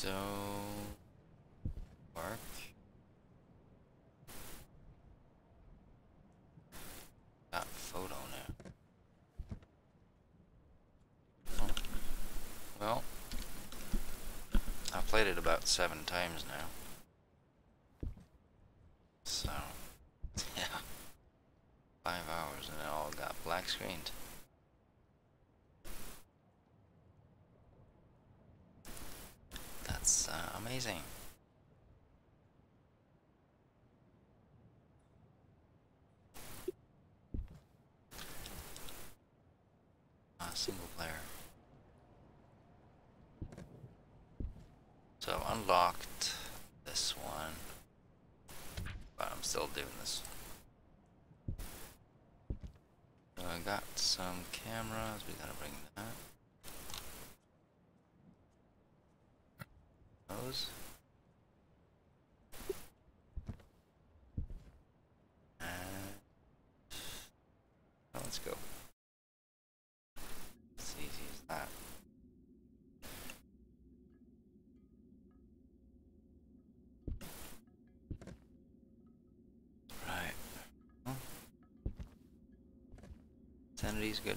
So work. Got photo now. Oh. Well, I've played it about 7 times now. So yeah, 5 hours and it all got black screened. That's amazing. Single player. So I've unlocked this one, but I'm still doing this. So I got some cameras, we gotta bring that. Those. And let's go. It's easy as that. Right. Oh. Sanity's good.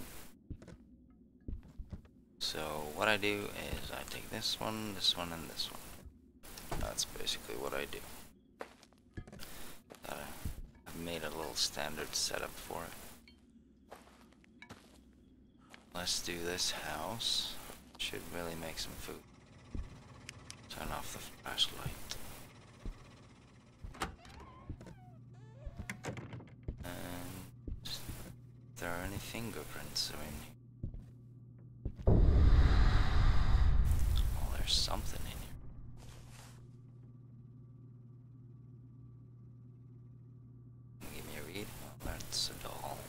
So what I do is I take this one, and this one. That's basically what I do. I've made a little standard setup for it. Let's do this house. Should really make some food. Turn off the flashlight. And if there are any fingerprints in here. Oh, there's something in here. Give me a read. Oh, that's a doll.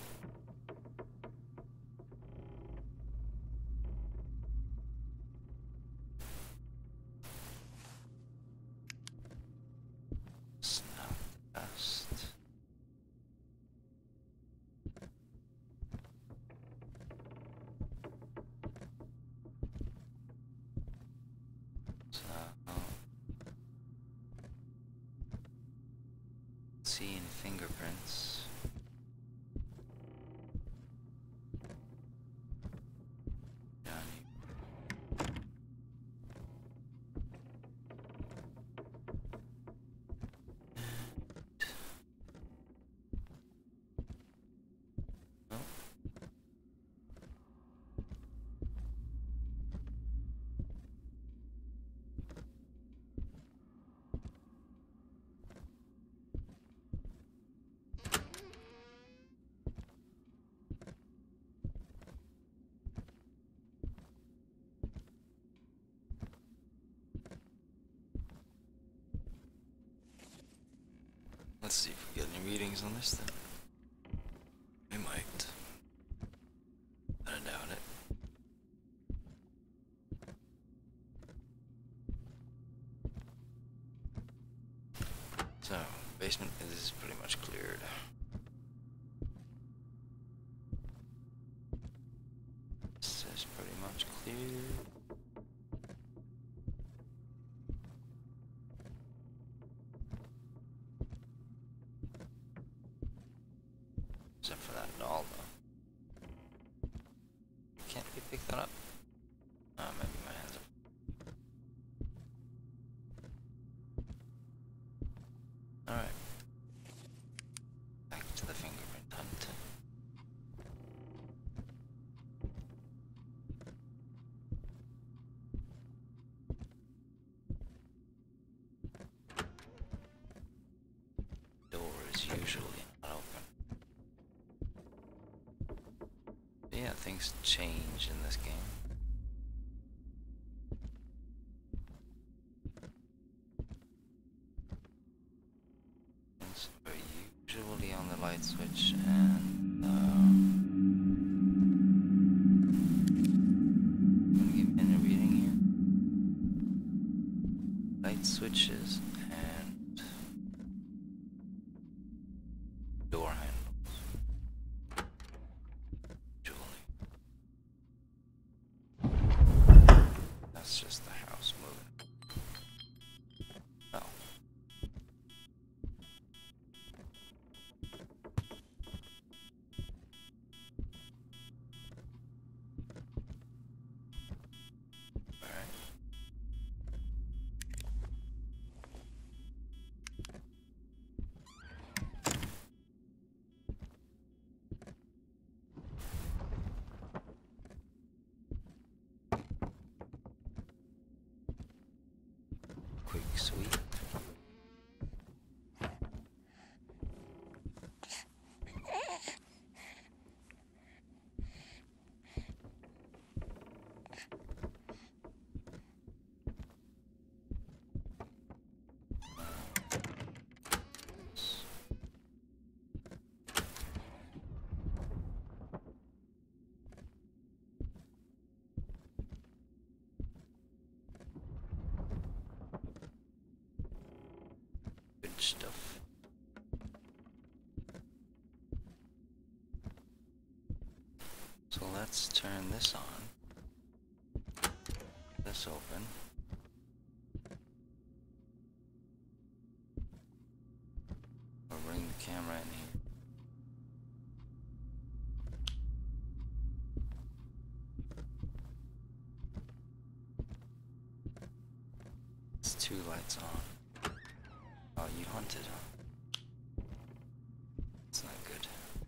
Snap the dust. So, see any fingerprints. Down here. Oh. Let's see if we get any readings on this then. We might. But I doubt it. So, basement is pretty much cleared. This is pretty much cleared. Except for that doll, though. Can't we pick that up? Oh, maybe my hands are. Alright. Back to the fingerprint hunt. Door is usually not open. But yeah, things change in this game. Things are usually on the light switch and give me a reading here. Light switches and door handles. Usually. That's just the house moving. quick sweep. Good stuff. So let's turn this on. This open. We'll bring the camera in here. It's 2 lights on. Oh, you hunted, huh? It's not good.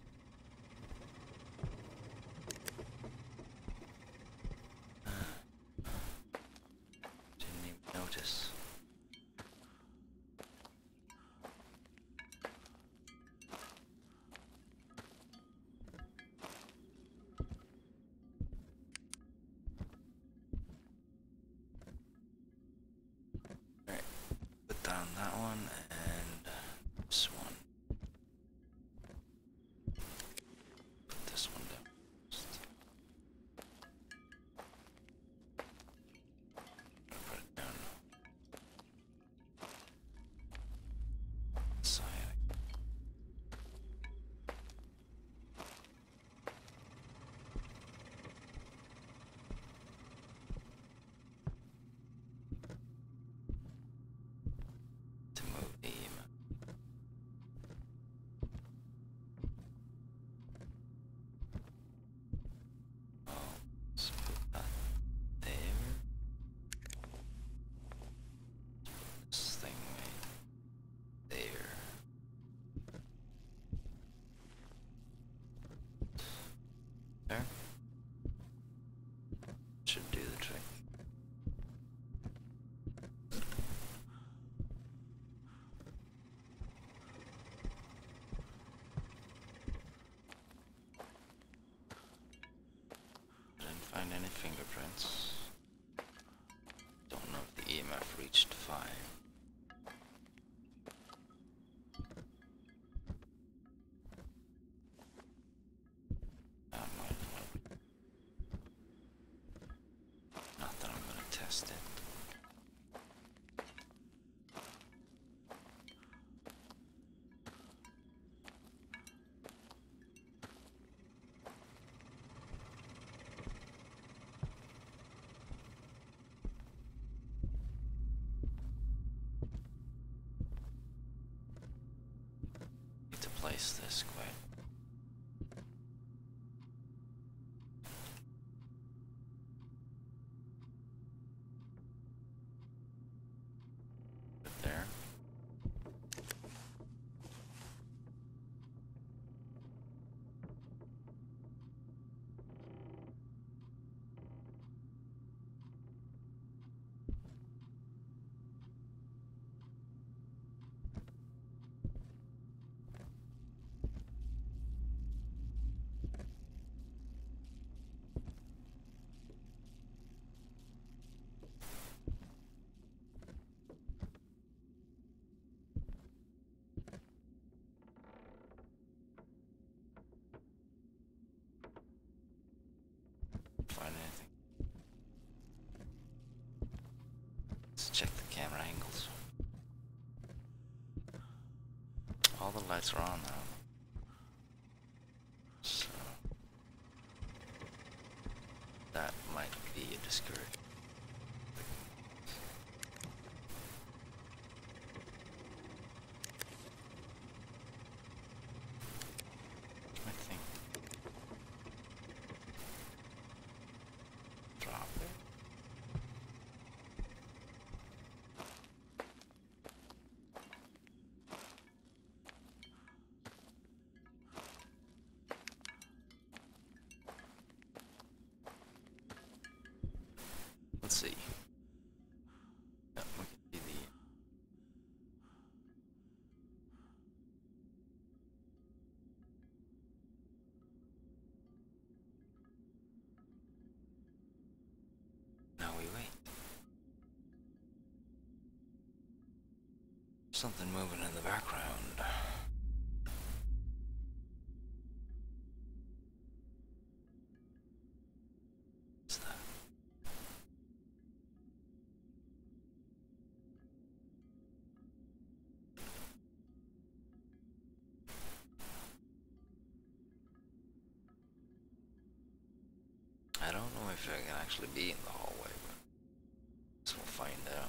Didn't even notice. Alright, put down that one and this one. Put this one down first. Put it down. Side. To move the oh, let's put that there. This thing right there. There. Should do the trick. Didn't find any fingerprints. Don't know if the EMF reached 5. That might have. Not that I'm gonna test it. Need to place this quick. Put there. Find anything. Let's check the camera angles. All the lights are on now. So that might be a discouragement. I think. Drop it. we wait. Something moving in the background. What's that? I don't know if I can actually be in the hallway, but guess we'll find out.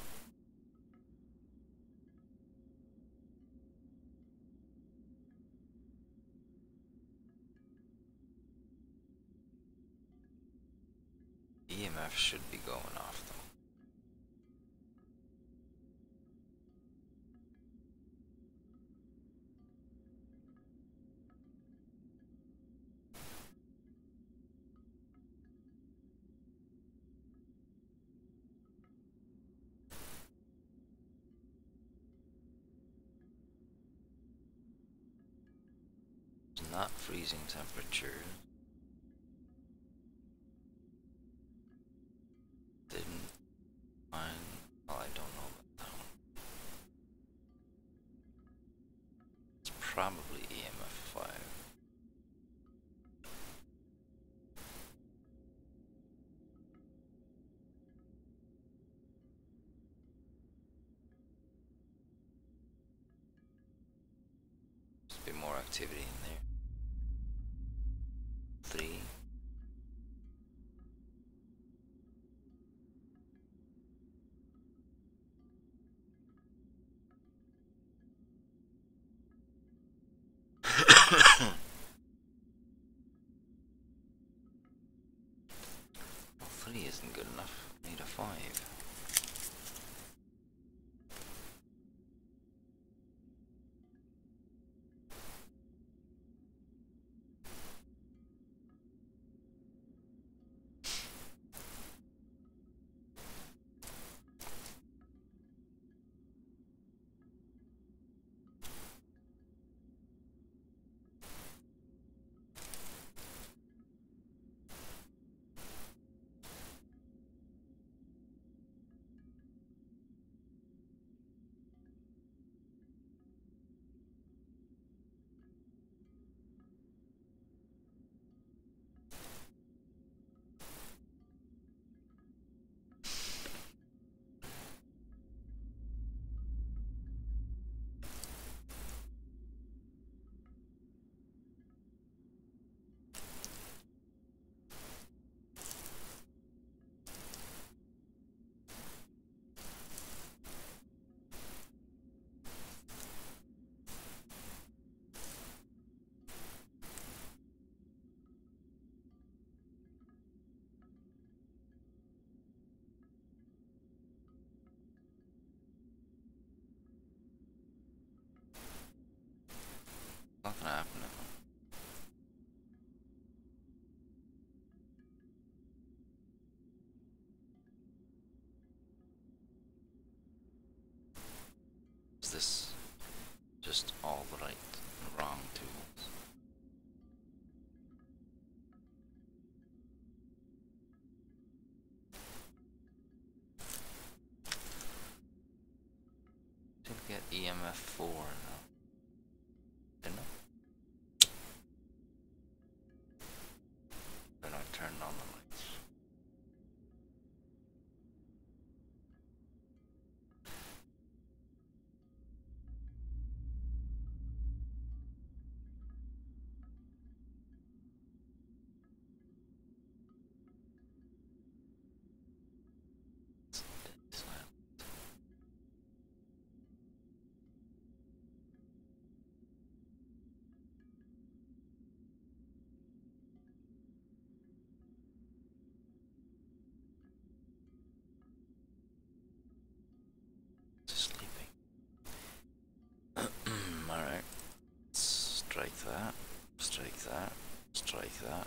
EMF should be going off though. It's not freezing temperature. Didn't find. Well, I don't know about that one. It's probably EMF 5. There's a bit more activity in there. 3. Well, 3 isn't good enough. Need a 5. Not gonna happen now. Is this just all the right and wrong tools? Did get EMF 4 now. Didn't I? Then I turned on the lights. It's dead silent. Just sleeping. Alright. Strike that. Strike that. Strike that.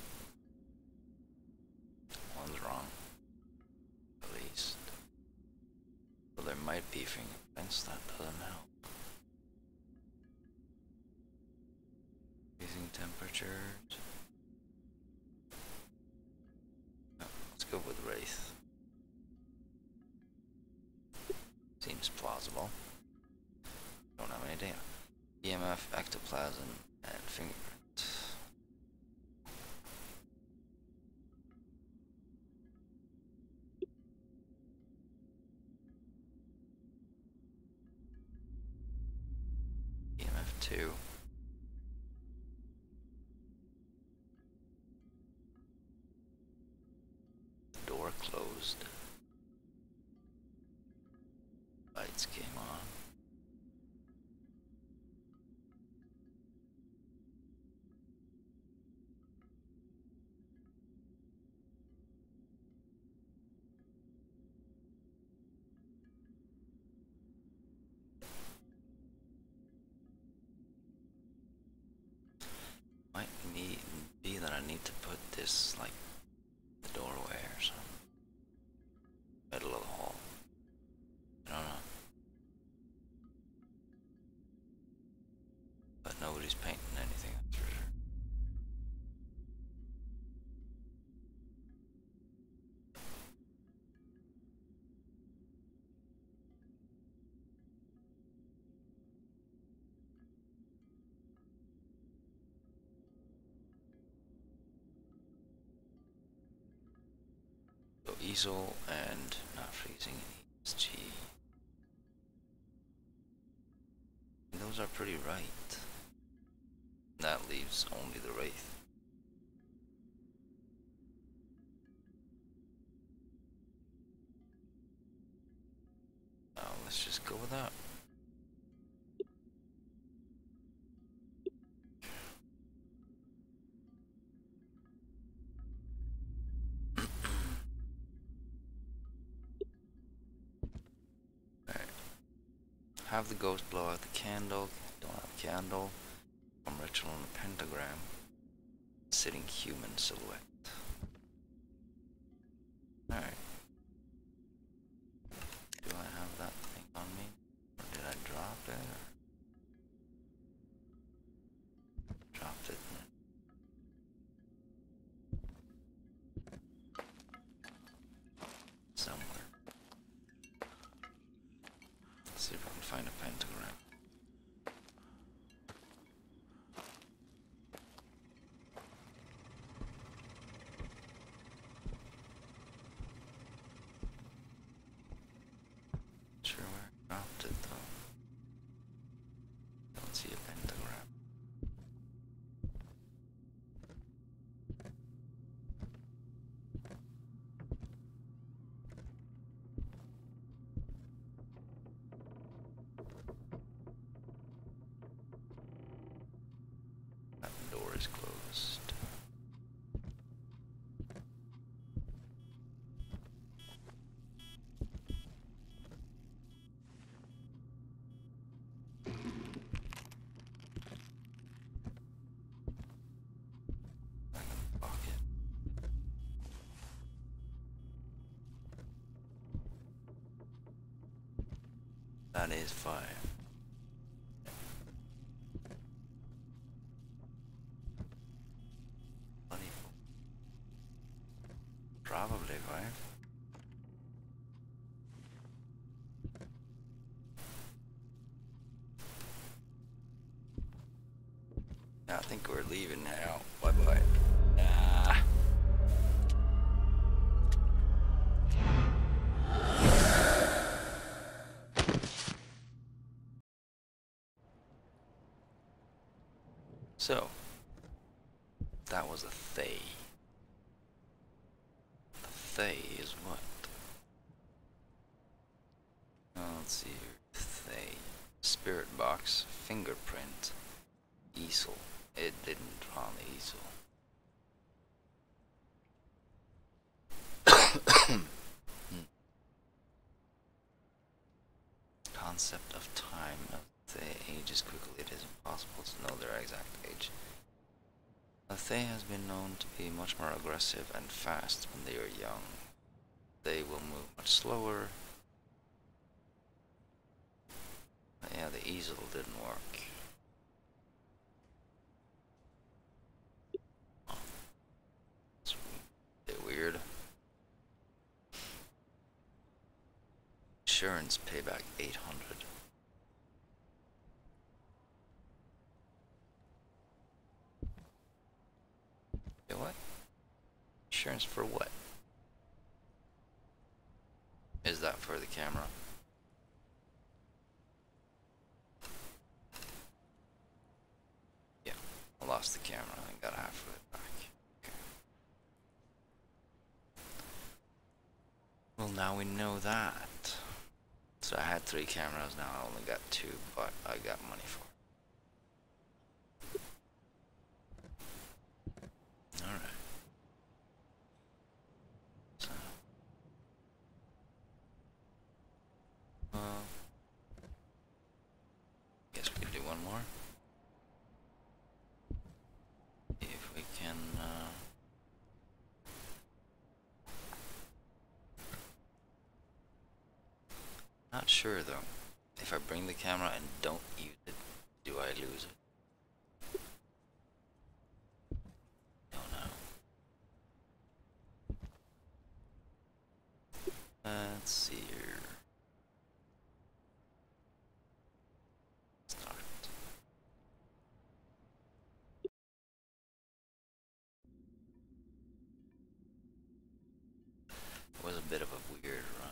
One's wrong. At least. Well, there might be fingerprints, that doesn't help. Freezing temperatures. No, let's go with Wraith. possible. Don't have any data. EMF, ectoplasm, and fingerprint. EMF 2. Door closed. Lights came on. Might be that I need to put this like the doorway or something. Middle of the hall. I don't know. But nobody's painting anything, that's for sure. So easel and not freezing ESG. Those are pretty right. That leaves only the Wraith. Let's just go with that. Alright. Have the ghost blow out the candle. Don't have a candle. Ritual on a pentagram. Sitting human silhouette. Alright. Do I have that thing on me? Or did I drop it? Or dropped it. Somewhere. Let's see if I can find a pentagram. Sure where I dropped it though. Don't see a pentagram. That door is closed. That is 5. Probably 5. I think we're leaving now. Bye bye. So, that was a Thay. The Thay is what? Let's see here. Thay. Spirit box. Fingerprint. Easel. It didn't draw on the easel. Concept of time. Thay ages quickly. It is impossible to know their exact age. A Thay has been known to be much more aggressive and fast when they are young. They will move much slower. Yeah, the easel didn't work. Oh. It's a bit weird. Sure Insurance payback 800. Yeah, what? Insurance for what? Is that for the camera? Yeah, I lost the camera and got half of it back. Okay. Well, now we know that. So I had 3 cameras, now I only got 2, but I got money for it. Alright. So, guess we could do one more. If we can, not sure though. If I bring the camera and don't use it, do I lose it? Don't know. Let's see here. Start. It was a bit of a weird run.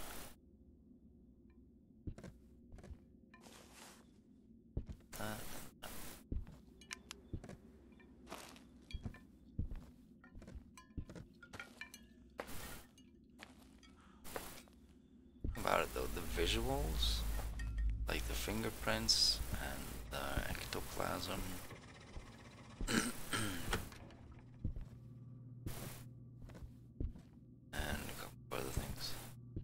About it though, the visuals, like the fingerprints and the ectoplasm. And a couple other things.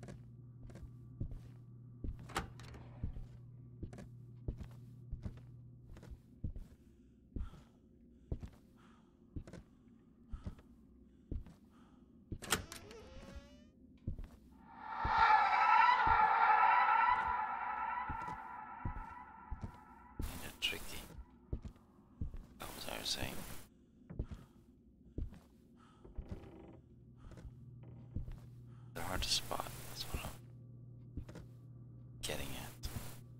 Kinda tricky. What was I saying? They're hard to spot, that's what I'm getting at.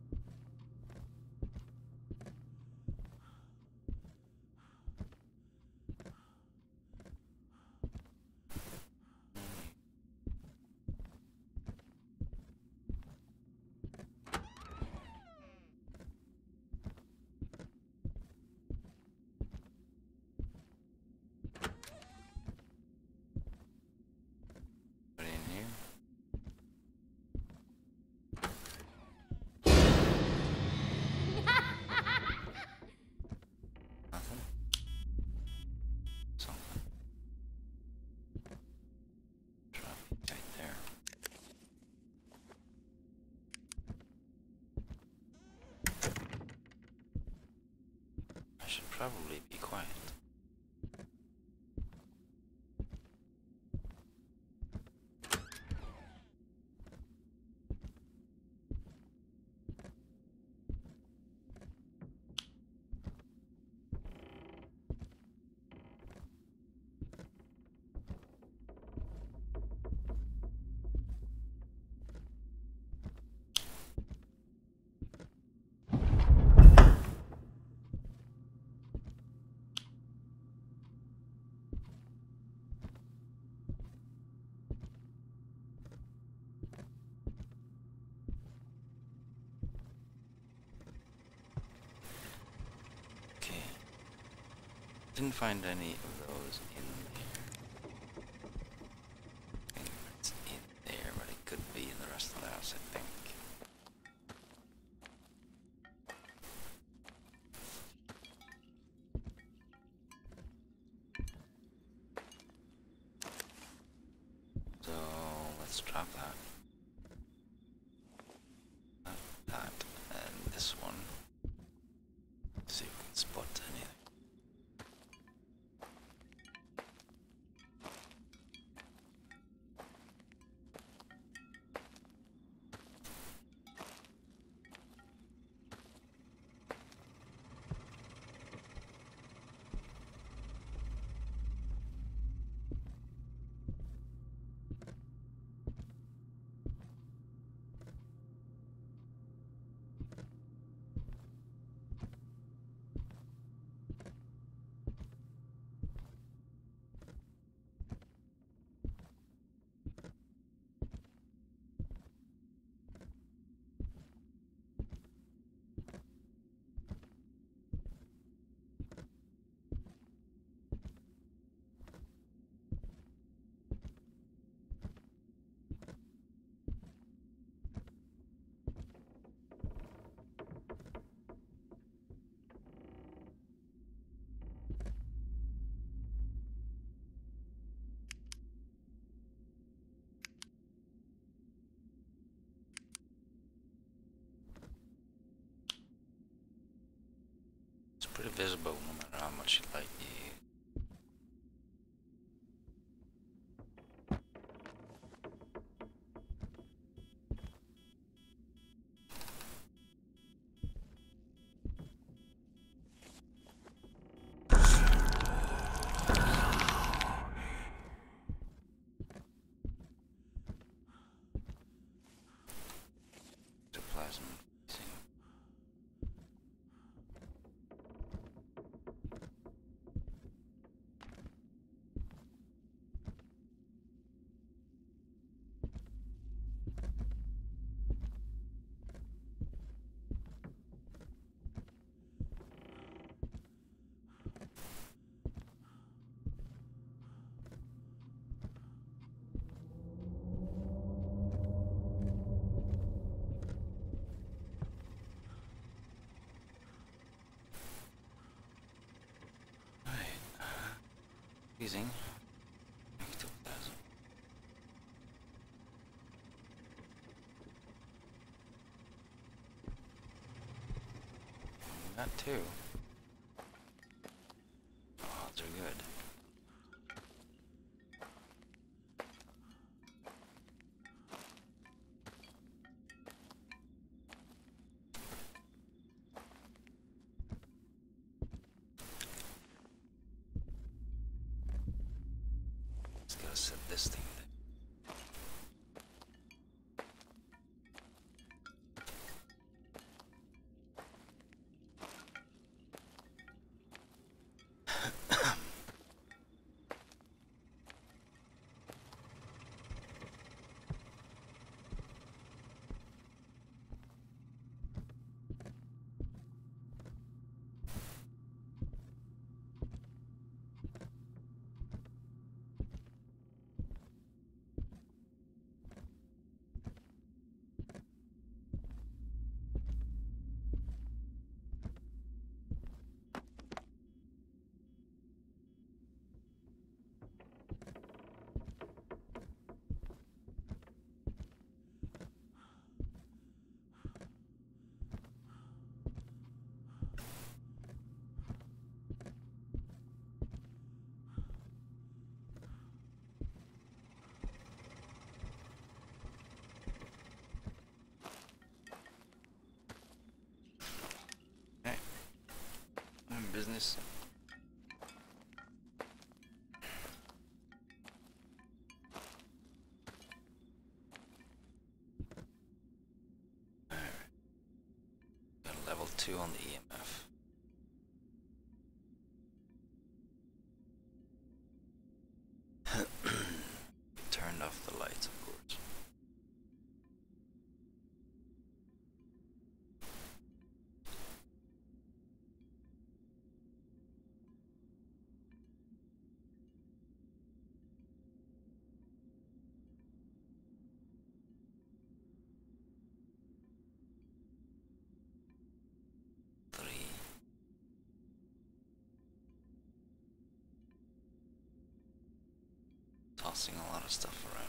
Put it in here. Nothing? Something. Drop it right there. I should probably be quiet. Okay. Didn't find any of those in there. It's in there, but it could be in the rest of the house, I think. So let's drop that. That and this one. See if we can spot anything. pretty visible no matter how much light you use. Plasma. Freezing. Ectoplasm. That too. Odds are good. Just gotta set this thing there. Business. Alright. Got a level 2 on the EMF. Turned off the lights, of course. Tossing a lot of stuff around.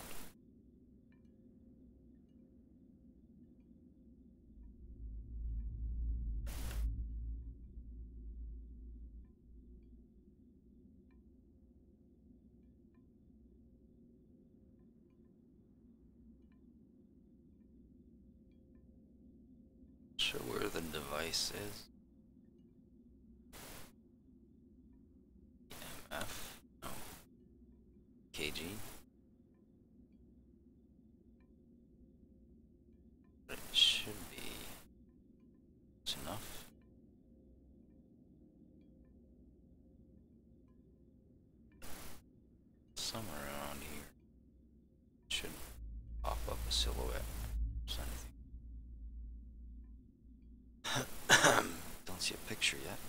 Sure where the device is. EMF. No. KG. But it should be. It's enough. Somewhere around here. Should pop up a silhouette. Don't see a picture yet.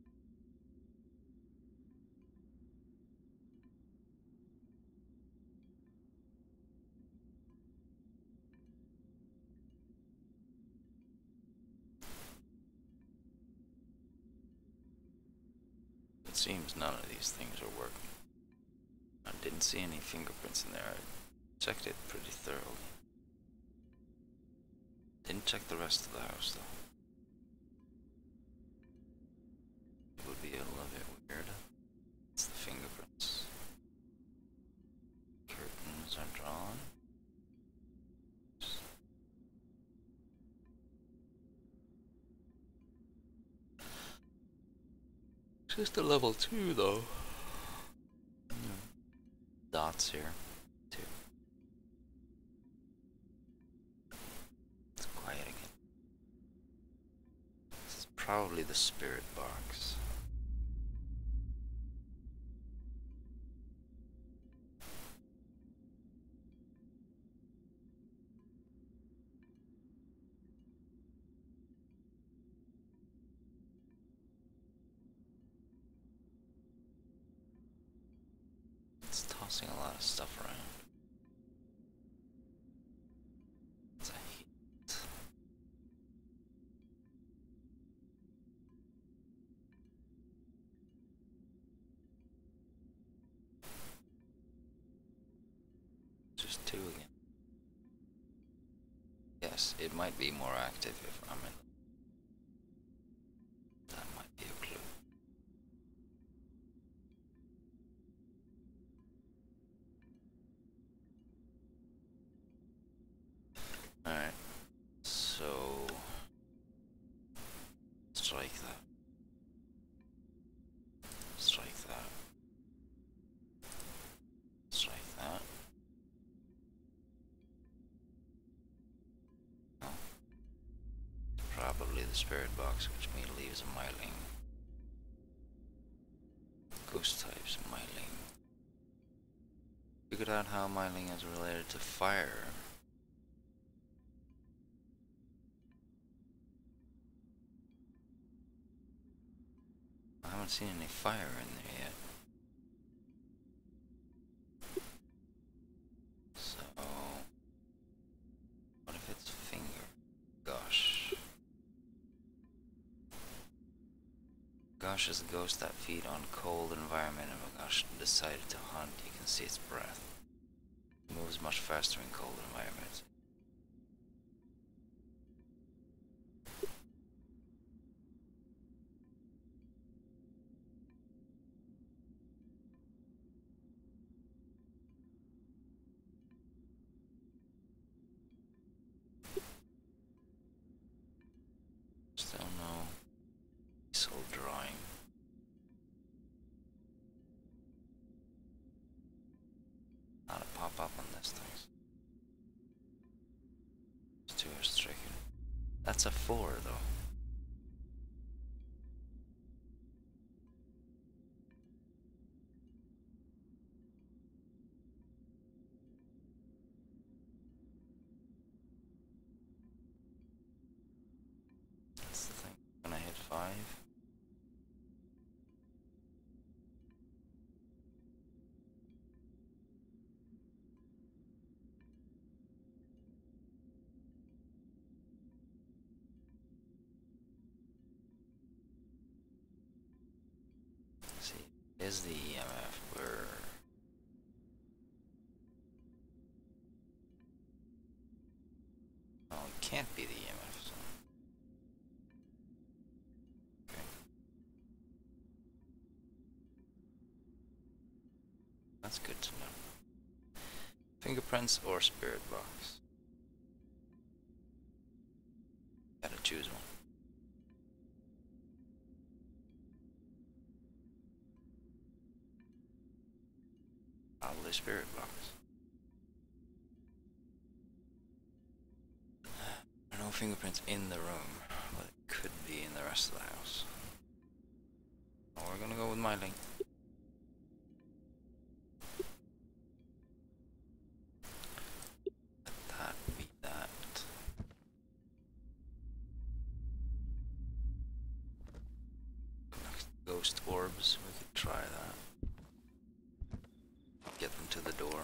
It seems none of these things are working. I didn't see any fingerprints in there. I checked it pretty thoroughly. Didn't check the rest of the house though. It's just a level 2 though. Dots here, too. It's quiet again. This is probably the spirit box. It's tossing a lot of stuff around. It's a heat. Just 2 again. Yes, it might be more active if I'm in. That might be a clue. Alright, so strike that. Strike that. Strike that. Oh. Probably the spirit box, which means leaves a Myling. Ghost types, Myling. Figured out how Myling is related to fire. I haven't seen any fire in there yet. So, what if it's finger? Gosh. Gosh is a ghost that feed on cold environment, and when Gosh decided to hunt, you can see its breath. It moves much faster in cold environments. Still no soul drawing. Not a pop up on this thing. It's too restricted. That's a 4 though. That's the thing. When I hit 5. See, is the EMF where oh, it can't be the EMF, so okay. That's good to know. Fingerprints or spirit box? Gotta choose one. Probably spirit box. There are no fingerprints in the room, but it could be in the rest of the house. Oh, we're gonna go with Myling. Let that be that. Ghost orbs, we could try that. Get them to the door.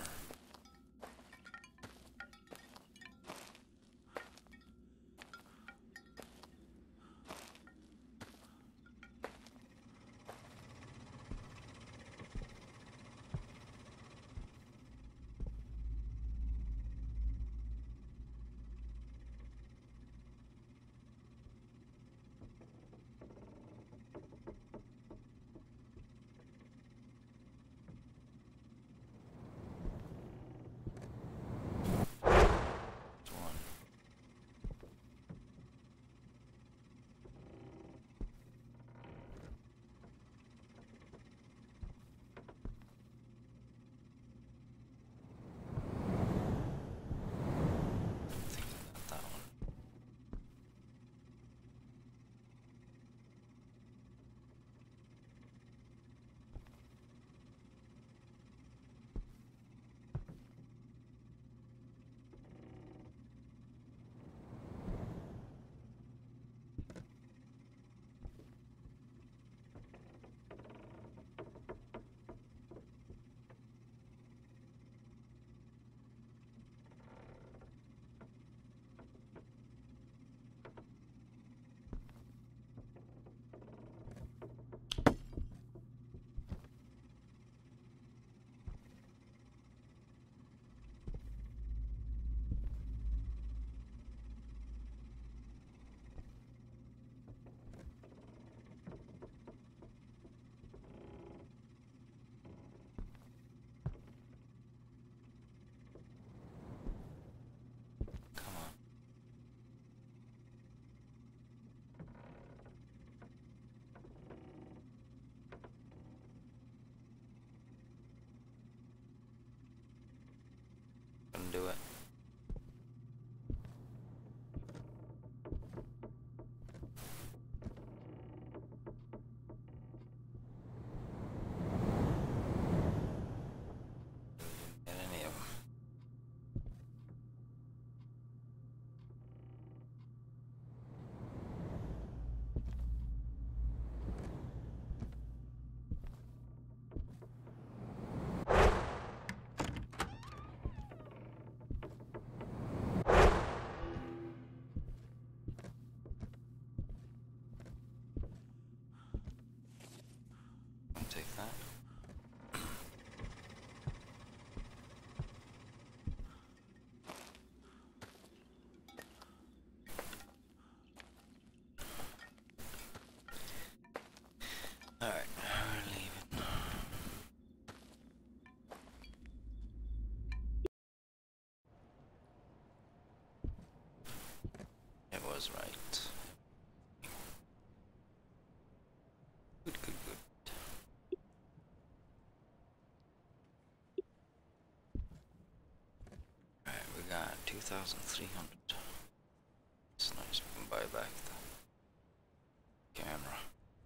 2,300. It's nice. We can buy back the camera.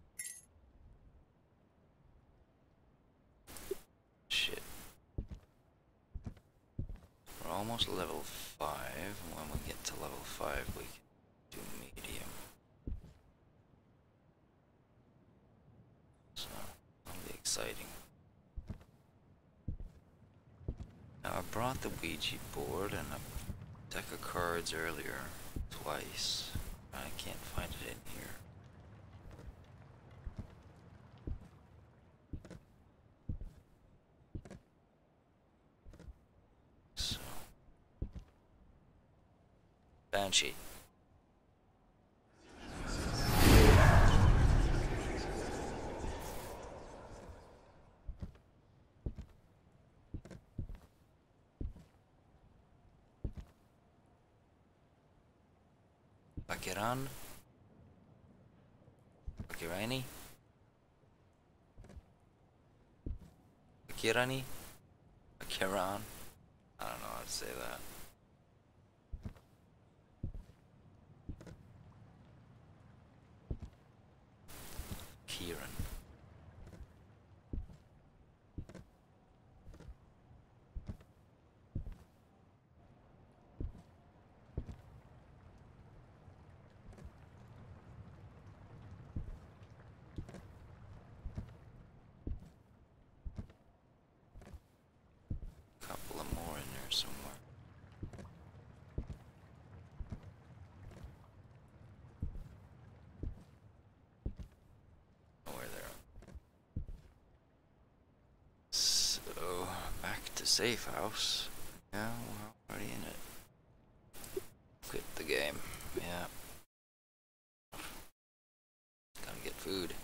Shit. We're almost level 5, and when we get to level 5 we can do medium. So, that'll be exciting. Now I brought the Ouija board and a deck of cards earlier, twice. I can't find it in here. So, Banshee. Bakiran? Bakirani? Bakirani? Bakiran? I don't know how to say that. Kieran. Couple of more in there somewhere. Oh, where they're. So, back to safe house. Yeah, we're already in it. Quit the game. Yeah. Gotta get food.